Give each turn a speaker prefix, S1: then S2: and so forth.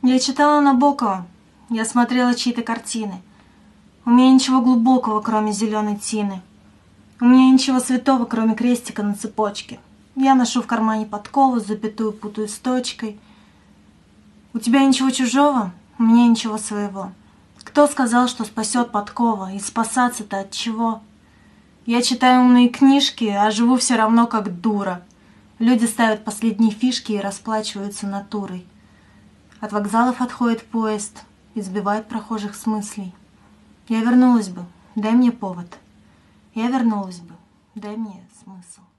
S1: Я читала Набокова, я смотрела чьи-то картины. У меня ничего глубокого, кроме зеленой тины. У меня ничего святого, кроме крестика на цепочке. Я ношу в кармане подкову, запятую путаю с точкой. У тебя ничего чужого, у меня ничего своего. Кто сказал, что спасет подкова, и спасаться-то от чего? Я читаю умные книжки, а живу все равно как дура. Люди ставят последние фишки и расплачиваются натурой. От вокзалов отходит поезд и сбивает прохожих с мыслей. Я вернулась бы, дай мне повод. Я вернулась бы, дай мне смысл.